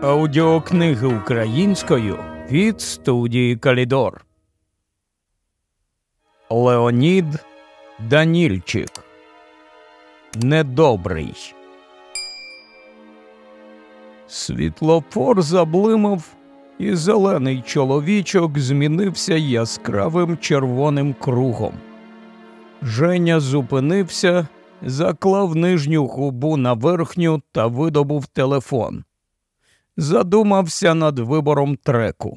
Аудіокниги українською від студії Калідор. Леонід Данільчик. Недобрий. Світлофор заблимав, і зелений чоловічок змінився яскравим червоним кругом. Женя зупинився, заклав нижню губу на верхню та видобув телефон. Задумався над вибором треку.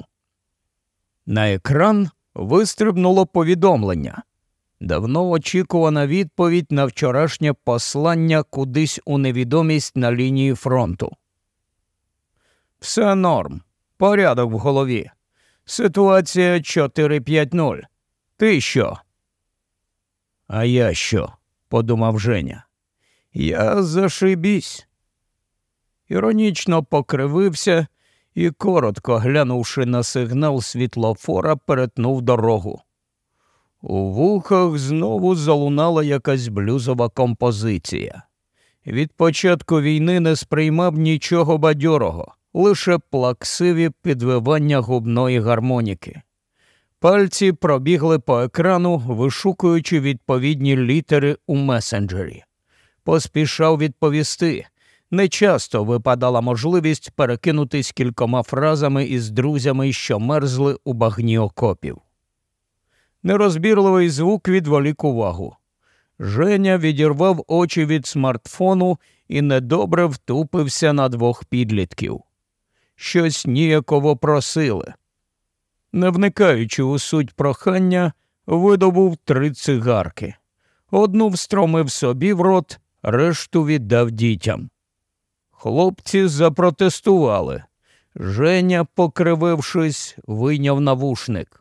На екран вистрибнуло повідомлення. Давно очікувана відповідь на вчорашнє послання кудись у невідомість на лінії фронту. Все норм. Порядок в голові. Ситуація 4-5-0. Ти що? А я що? Подумав Женя. Я зашибісь. Іронічно покривився і, коротко глянувши на сигнал світлофора, перетнув дорогу. У вухах знову залунала якась блюзова композиція. Від початку війни не сприймав нічого бадьорого, лише плаксиві підвивання губної гармоніки. Пальці пробігли по екрану, вишукуючи відповідні літери у месенджері. Поспішав відповісти. Нечасто випадала можливість перекинутись кількома фразами із друзями, що мерзли у багні окопів. Нерозбірливий звук відволік увагу. Женя відірвав очі від смартфону і недобре втупився на двох підлітків. Щось ніяково просили. Не вникаючи у суть прохання, видобув 3 цигарки. Одну встромив собі в рот, решту віддав дітям. Хлопці запротестували. Женя, покривившись, вийняв навушник.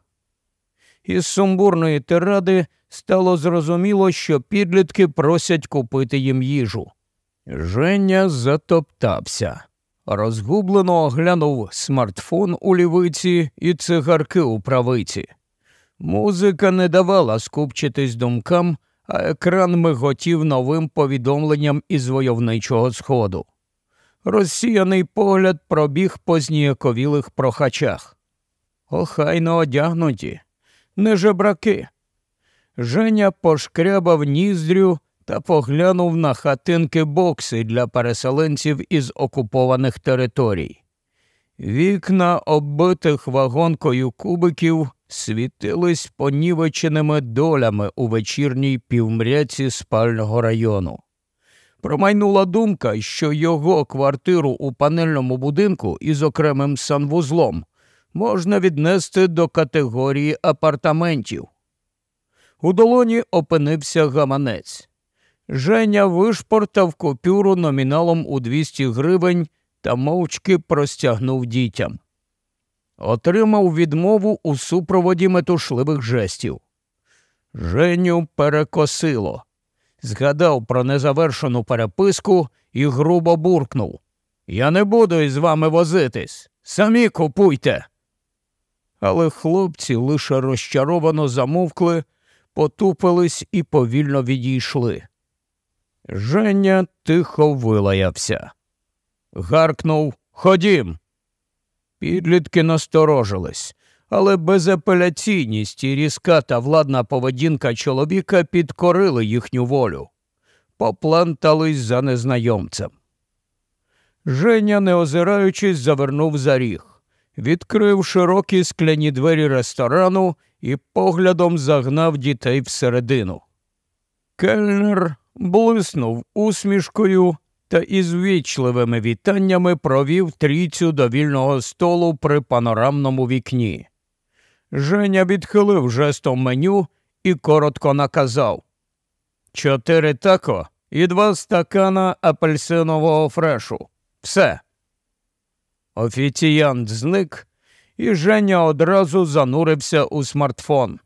Із сумбурної тиради стало зрозуміло, що підлітки просять купити їм їжу. Женя затоптався. Розгублено оглянув смартфон у лівиці і цигарки у правиці. Музика не давала скупчитись думкам, а екран миготів новим повідомленням із войовничого сходу. Розсіяний погляд пробіг по зніяковілих прохачах. Охайно одягнуті, не жебраки. Женя пошкрябав ніздрю та поглянув на хатинки-бокси для переселенців із окупованих територій. Вікна оббитих вагонкою кубиків світились понівеченими долями у вечірній півмряці спального району. Промайнула думка, що його квартиру у панельному будинку із окремим санвузлом можна віднести до категорії апартаментів. У долоні опинився гаманець. Женя вишпортав купюру номіналом у 200 гривень та мовчки простягнув дітям. Отримав відмову у супроводі метушливих жестів. Женю перекосило. Згадав про незавершену переписку і грубо буркнув. «Я не буду із вами возитись. Самі купуйте!» Але хлопці лише розчаровано замовкли, потупились і повільно відійшли. Женя тихо вилаявся. Гаркнув «Ходім!». Підлітки насторожились, але безапеляційність і різка та владна поведінка чоловіка підкорили їхню волю. Поплентались за незнайомцем. Женя, не озираючись, завернув за ріг. Відкрив широкі скляні двері ресторану і поглядом загнав дітей всередину. Кельнер блиснув усмішкою та із ввічливими вітаннями провів трійцю до вільного столу при панорамному вікні. Женя відхилив жестом меню і коротко наказав: 4 тако і 2 стакана апельсинового фрешу. Все. Офіціант зник, і Женя одразу занурився у смартфон.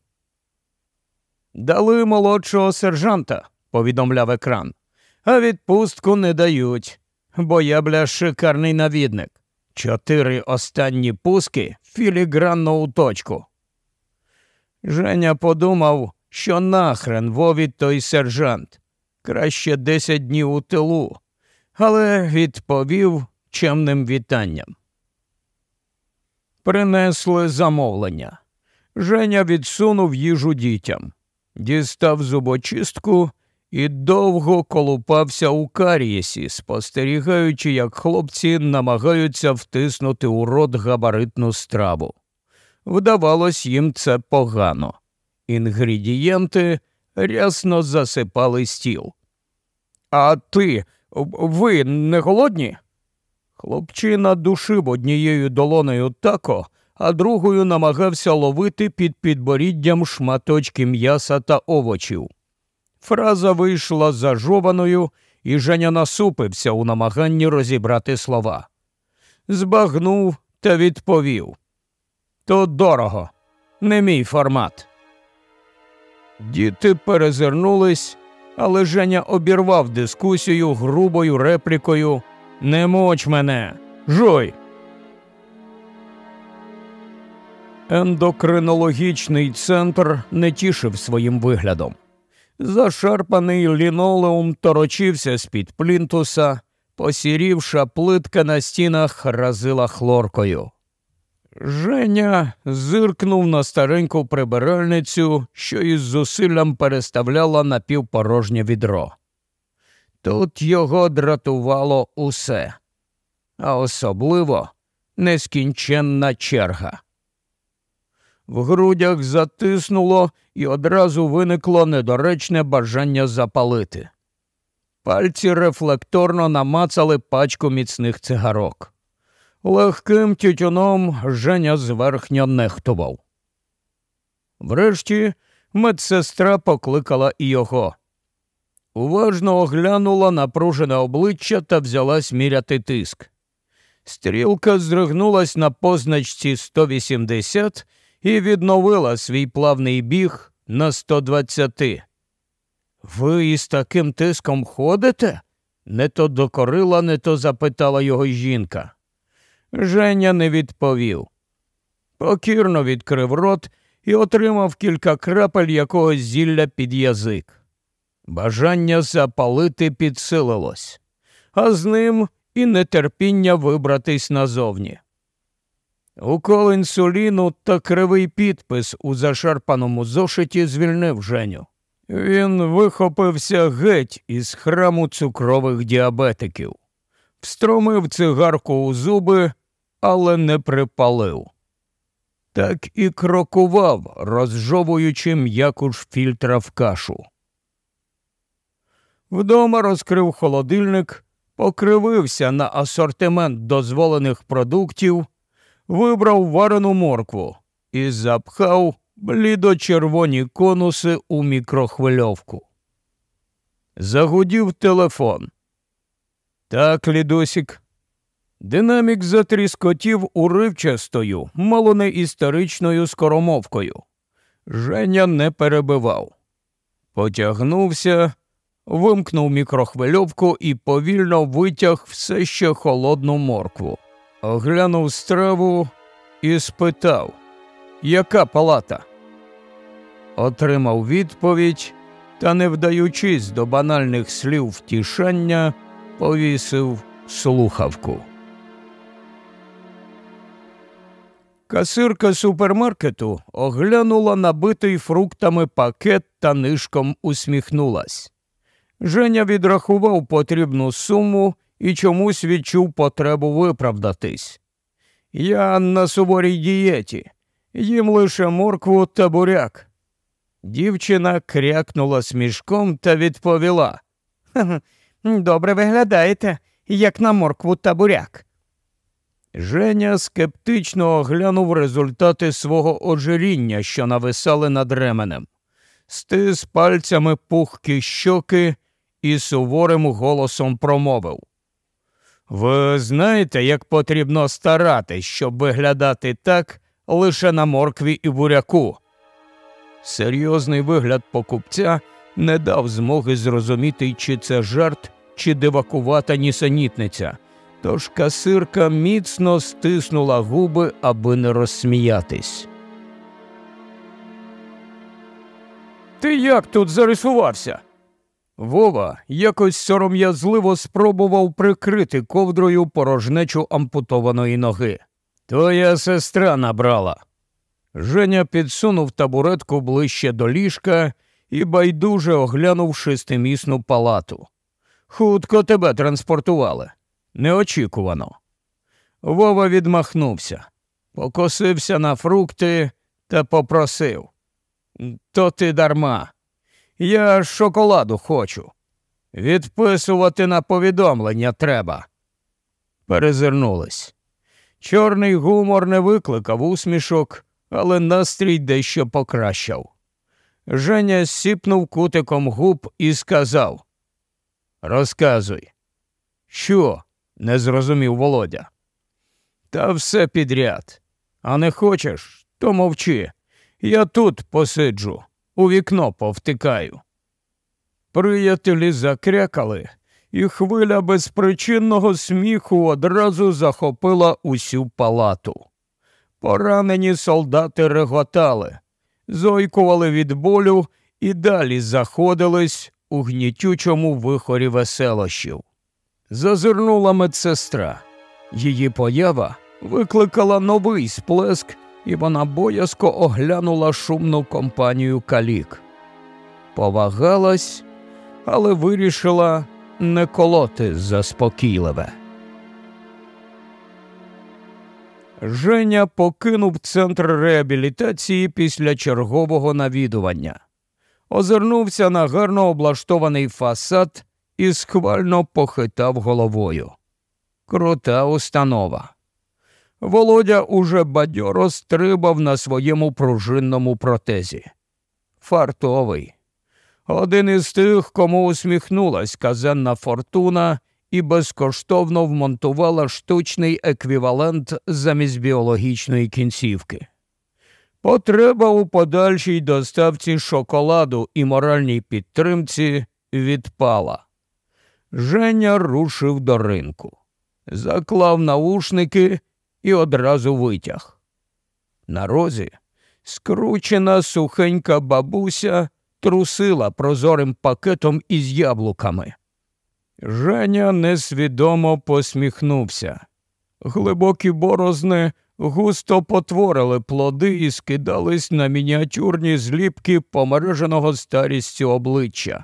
«Дали молодшого сержанта», – повідомляв екран. «А відпустку не дають, бо я, бля, шикарний навідник. 4 останні пуски філігранно у точку». Женя подумав, що нахрен Вові той сержант. Краще 10 днів у тилу. Але відповів чемним вітанням. Принесли замовлення. Женя відсунув їжу дітям, дістав зубочистку і довго колупався у карієсі, спостерігаючи, як хлопці намагаються втиснути у рот габаритну страву. Вдавалось їм це погано. Інгредієнти рясно засипали стіл. «А ви не голодні?» Хлопчина душив однією долонею тако, а другою намагався ловити під підборіддям шматочки м'яса та овочів. Фраза вийшла зажованою, і Женя насупився у намаганні розібрати слова. Збагнув та відповів: «То дорого, не мій формат». Діти перезирнулись, але Женя обірвав дискусію грубою реплікою: «Не моч мене! Жуй!» Ендокринологічний центр не тішив своїм виглядом. Зашарпаний лінолеум торочився з-під плінтуса, посірівша плитка на стінах разила хлоркою. Женя зиркнув на стареньку прибиральницю, що із зусиллям переставляла напівпорожнє відро. Тут його дратувало усе, а особливо нескінченна черга. В грудях затиснуло і одразу виникло недоречне бажання запалити. Пальці рефлекторно намацали пачку міцних цигарок. Легким тютюном Женя зверхньо нехтував. Врешті медсестра покликала і його. Уважно оглянула напружене обличчя та взялась міряти тиск. Стрілка здригнулась на позначці 180 і відновила свій плавний біг на 120. «Ви із таким тиском ходите?» Не то докорила, не то запитала його жінка. Женя не відповів. Покірно відкрив рот і отримав кілька крапель якогось зілля під язик. Бажання запалити підсилилось, а з ним і нетерпіння вибратись назовні. Укол інсуліну та кривий підпис у зашарпаному зошиті звільнив Женю. Він вихопився геть із храму цукрових діабетиків. Встромив цигарку у зуби, але не припалив. Так і крокував, розжовуючи м'якуш фільтра в кашу. Вдома розкрив холодильник, покривився на асортимент дозволених продуктів, вибрав варену моркву і запхав блідо-червоні конуси у мікрохвильовку. Загудів телефон. «Так, Лідосік». Динамік затріскотів уривчастою, мало не історичною скоромовкою. Женя не перебивав. Потягнувся, вимкнув мікрохвильовку і повільно витяг все ще холодну моркву. Оглянув страву і спитав: «Яка палата?» Отримав відповідь та, не вдаючись до банальних слів втішання, повісив слухавку. Касирка супермаркету оглянула набитий фруктами пакет та нишком усміхнулась. Женя відрахував потрібну суму і чомусь відчув потребу виправдатись. «Я на суворій дієті, їм лише моркву та буряк». Дівчина крякнула смішком та відповіла: «Добре виглядаєте, як на моркву та буряк». Женя скептично оглянув результати свого ожиріння, що нависали над ременем. Стис пальцями пухкі щоки і суворим голосом промовив: «Ви знаєте, як потрібно старатись, щоб виглядати так лише на моркві і буряку?» Серйозний вигляд покупця не дав змоги зрозуміти, чи це жарт, чи дивакувата нісенітниця. Тож касирка міцно стиснула губи, аби не розсміятись. «Ти як тут зарисувався?» Вова якось сором'язливо спробував прикрити ковдрою порожнечу ампутованої ноги. Твоя сестра набрала. Женя підсунув табуретку ближче до ліжка і байдуже оглянув шестимісну палату. Хутко тебе транспортували. Неочікувано. Вова відмахнувся, покосився на фрукти та попросив. То ти дарма. Я шоколаду хочу. Відписувати на повідомлення треба. Перезирнулись. Чорний гумор не викликав усмішок, але настрій дещо покращав. Женя сіпнув кутиком губ і сказав. Розказуй. Що? Не зрозумів Володя. Та все підряд. А не хочеш, то мовчи. Я тут посиджу, у вікно повтикаю. Приятелі закрякали, і хвиля безпричинного сміху одразу захопила усю палату. Поранені солдати реготали, зойкували від болю і далі заходились у гнітючому вихорі веселощів. Зазирнула медсестра. Її поява викликала новий сплеск, і вона боязко оглянула шумну компанію калік. Повагалась, але вирішила не колоти заспокійливе. Женя покинув центр реабілітації після чергового навідування. Озирнувся на гарно облаштований фасад і схвально похитав головою. Крута установа. Володя уже бадьоро стрибав на своєму пружинному протезі. Фартовий. Один із тих, кому усміхнулась казенна фортуна і безкоштовно вмонтувала штучний еквівалент замість біологічної кінцівки. Потреба у подальшій доставці шоколаду і моральній підтримці відпала. Женя рушив до ринку. Заклав наушники і одразу витяг. На розі скручена сухенька бабуся трусила прозорим пакетом із яблуками. Женя несвідомо посміхнувся. Глибокі борозни густо потворили плоди і скидались на мініатюрні зліпки помереженого старістю обличчя.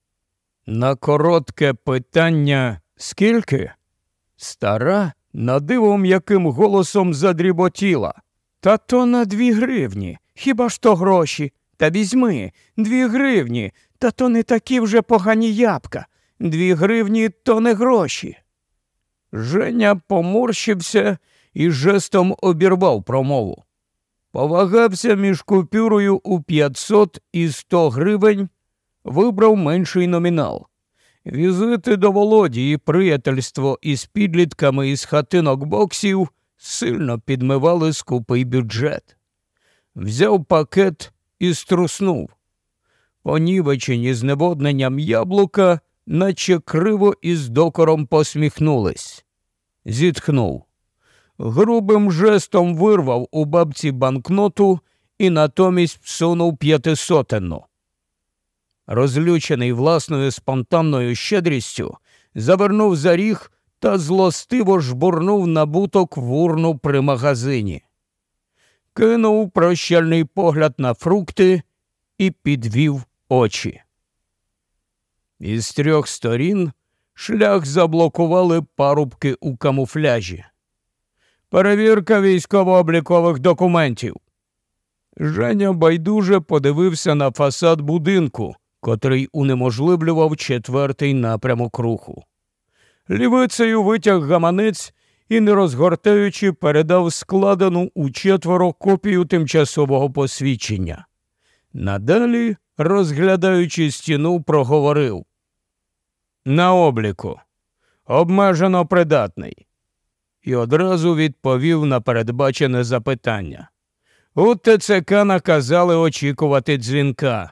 На коротке питання «Скільки?» стара на диво м'яким голосом задріботіла. «Та то на 2 гривні. Хіба ж то гроші? Та візьми, 2 гривні. Та то не такі вже погані ябка. 2 гривні – то не гроші». Женя поморщився і жестом обірвав промову. Повагався між купюрою у 500 і 100 гривень, вибрав менший номінал. Візити до Володі і приятельство із підлітками із хатинок боксів сильно підмивали скупий бюджет. Взяв пакет і струснув. Понівечені зневодненням яблука, наче криво і з докором посміхнулись. Зітхнув. Грубим жестом вирвав у бабці банкноту і натомість всунув 500-енну. Розлючений власною спонтанною щедрістю, завернув за ріг та злостиво жбурнув набуток в урну при магазині. Кинув прощальний погляд на фрукти і підвів очі. Із 3 сторін шлях заблокували парубки у камуфляжі. Перевірка військово-облікових документів. Женя байдуже подивився на фасад будинку, котрий унеможливлював 4-й напрямок руху. Лівицею витяг гаманець і, не розгортаючи, передав складену у 4 копію тимчасового посвідчення. Надалі, розглядаючи стіну, проговорив. На обліку. Обмежено придатний. І одразу відповів на передбачене запитання. У ТЦК наказали очікувати дзвінка.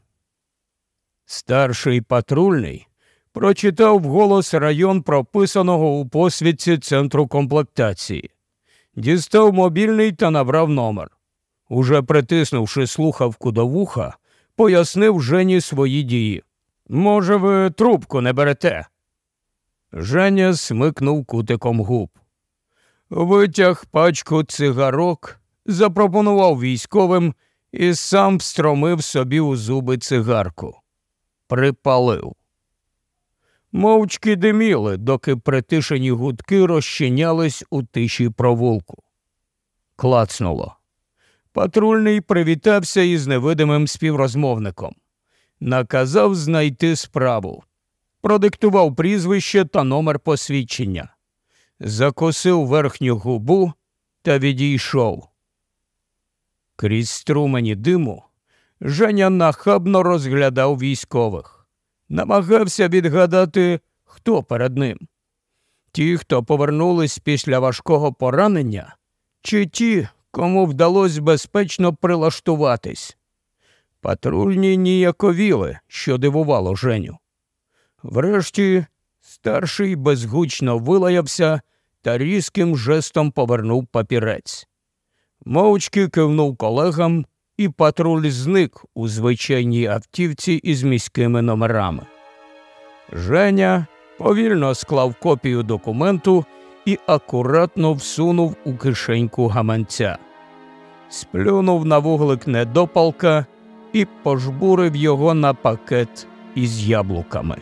Старший патрульний прочитав вголос район прописаного у посвідці центру комплектації. Дістав мобільний та набрав номер. Уже притиснувши слухавку до вуха, пояснив Жені свої дії. «Може, ви трубку не берете?» Женя смикнув кутиком губ. витяг пачку цигарок, запропонував військовим і сам встромив собі у зуби цигарку. Припалив. Мовчки диміли, доки притишені гудки розчинялись у тиші провулку. Клацнуло. Патрульний привітався із невидимим співрозмовником. Наказав знайти справу. Продиктував прізвище та номер посвідчення. Закусив верхню губу та відійшов. Крізь струмені диму Женя нахабно розглядав військових. Намагався відгадати, хто перед ним. Ті, хто повернулись після важкого поранення, чи ті, кому вдалося безпечно прилаштуватись. Патрульні ніяковіли, що дивувало Женю. Врешті старший безгучно вилаявся та різким жестом повернув папірець. Мовчки кивнув колегам, і патруль зник у звичайній автівці із міськими номерами. Женя повільно склав копію документу і акуратно всунув у кишеньку гаманця. Сплюнув на вуглик недопалка і пожбурив його на пакет із яблуками.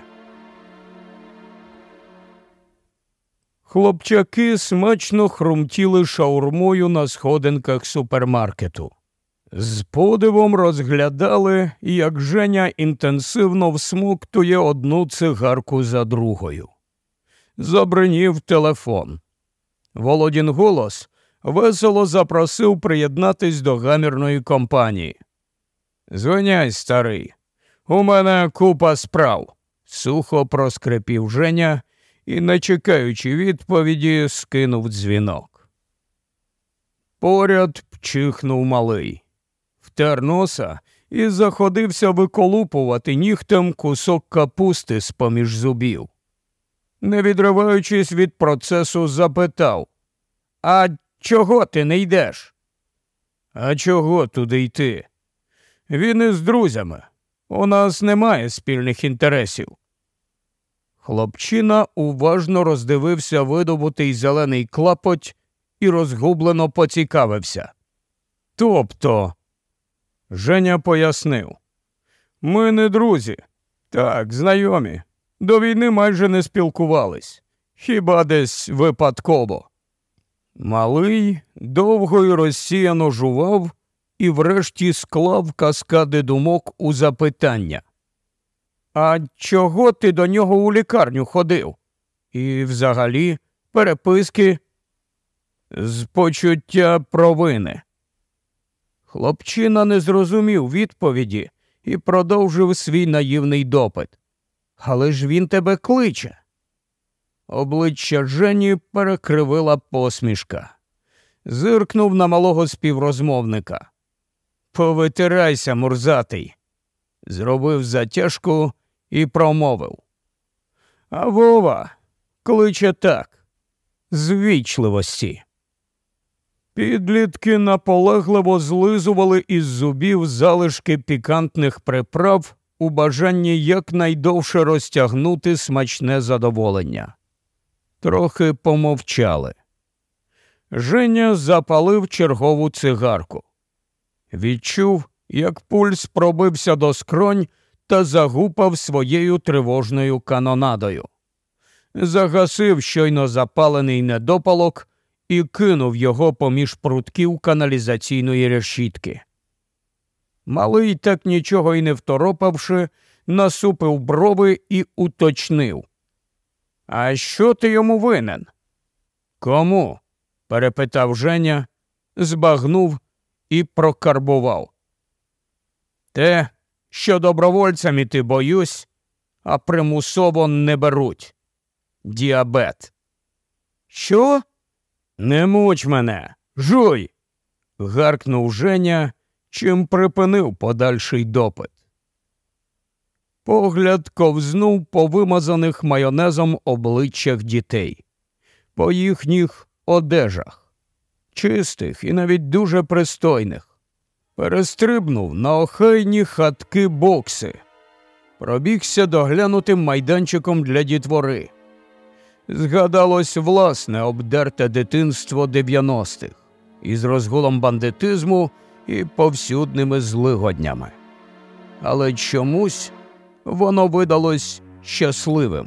Хлопчаки смачно хрумтіли шаурмою на сходинках супермаркету. З подивом розглядали, як Женя інтенсивно всмоктує одну цигарку за другою. Забринів телефон. Володін голос весело запросив приєднатись до гамірної компанії. «Звиняй, старий, у мене купа справ», – сухо проскрипів Женя і, не чекаючи відповіді, скинув дзвінок. Поряд пчихнув малий. Втер носа і заходився виколупувати нігтем кусок капусти з-поміж зубів. Не відриваючись від процесу, запитав: «А чого ти не йдеш?» «А чого туди йти? Він із друзями. У нас немає спільних інтересів». Хлопчина уважно роздивився видобутий зелений клапоть і розгублено поцікавився. «Тобто?» Женя пояснив. «Ми не друзі. Так, знайомі. До війни майже не спілкувались. Хіба десь випадково». Малий довго й розсіяно жував і врешті склав каскади думок у запитання. «А чого ти до нього у лікарню ходив? І взагалі переписки?» «З почуття провини». Хлопчина не зрозумів відповіді і продовжив свій наївний допит. «Але ж він тебе кличе». Обличчя Жені перекривила посмішка. Зиркнув на малого співрозмовника. «Повитирайся, мурзатий», – зробив затяжку і промовив. «А Вова кличе так, з ввічливості». Підлітки наполегливо злизували із зубів залишки пікантних приправ у бажанні якнайдовше розтягнути смачне задоволення. Трохи помовчали. Женя запалив чергову цигарку. Відчув, як пульс пробився до скронь та загупав своєю тривожною канонадою. Загасив щойно запалений недопалок і кинув його поміж прутків каналізаційної решітки. Малий, так нічого й не второпавши, насупив брови і уточнив. «А що ти йому винен?» «Кому?» – перепитав Женя, збагнув і прокарбував. «Те, що добровольцям іти боюсь, а примусово не беруть. Діабет». «Що?» «Не муч мене! Жуй!» – гаркнув Женя, чим припинив подальший допит. Погляд ковзнув по вимазаних майонезом обличчях дітей, по їхніх одежах, чистих і навіть дуже пристойних. Перестрибнув на охайні хатки-бокси, пробігся доглянутим майданчиком для дітвори. Згадалось власне обдерте дитинство 90-х із розгулом бандитизму і повсюдними злигоднями. Але чомусь воно видалось щасливим.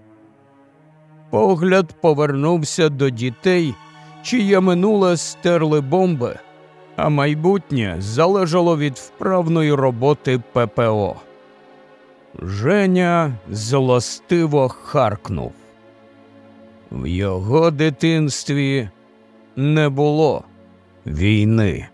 Погляд повернувся до дітей, чиє минуле стерли бомби, а майбутнє залежало від вправної роботи ППО. Женя злостиво харкнув. В його дитинстві не було війни.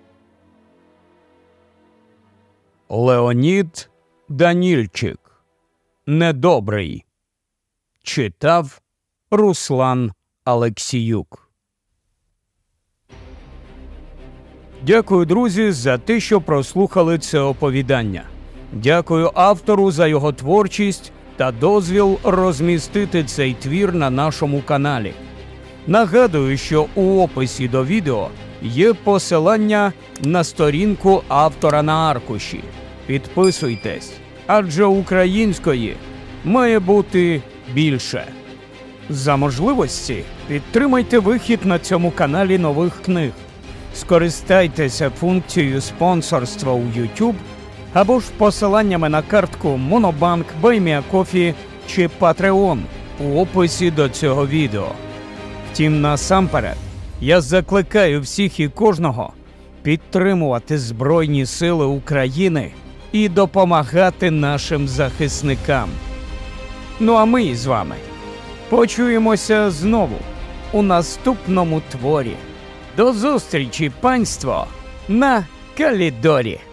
Леонід Данільчик. Недобрий. Читав Руслан Алексіюк. Дякую, друзі, за те, що прослухали це оповідання. Дякую автору за його творчість та дозвіл розмістити цей твір на нашому каналі. Нагадую, що у описі до відео є посилання на сторінку автора на аркуші. Підписуйтесь, адже української має бути більше. За можливості підтримайте вихід на цьому каналі нових книг. Скористайтеся функцією спонсорства у YouTube або ж посиланнями на картку Monobank, BuyMeACoffee чи Patreon у описі до цього відео. Втім, насамперед, я закликаю всіх і кожного підтримувати Збройні Сили України і допомагати нашим захисникам. Ну а ми з вами почуємося знову у наступному творі. До зустрічі, панство, на Калідорі!